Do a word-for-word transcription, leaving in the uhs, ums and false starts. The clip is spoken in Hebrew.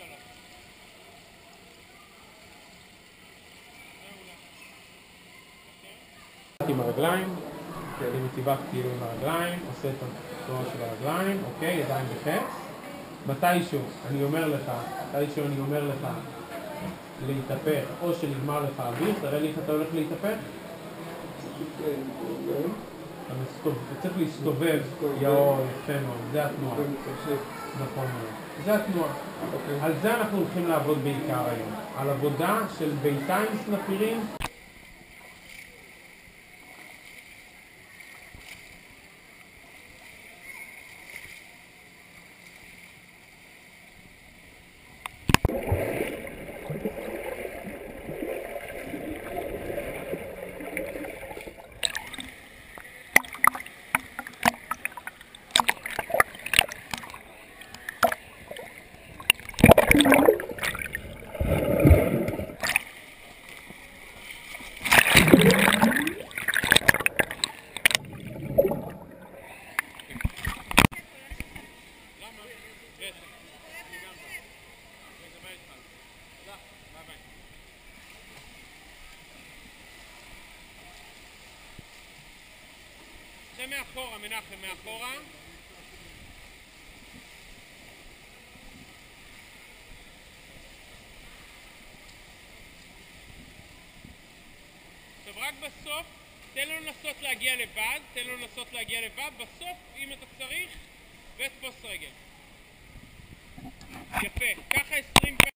שלוש. עם הרגליים, אני מציבה כאילו עם הרגליים, עושה את התנועה של הרגליים, אוקיי, ידיים בחץ. מתישהו אני אומר לך, מתישהו אני אומר לך להתהפך, או שנגמר לך אוויר, תראה לי איך אתה הולך להתהפך. אתה צריך להסתובב, יאו, יפה מאוד, זה התנועה. נכון מאוד, זה התנועה. על זה אנחנו הולכים לעבוד בעיקר היום, על עבודה של ביתיים סנפירים. זה מאחורה, מנחם, מאחורה. עכשיו רק בסוף, תן לו לנסות להגיע לבד, תן לו לנסות להגיע לבד, בסוף, אם אתה צריך, ותפוס רגל. יפה, ככה עשרים פעמים.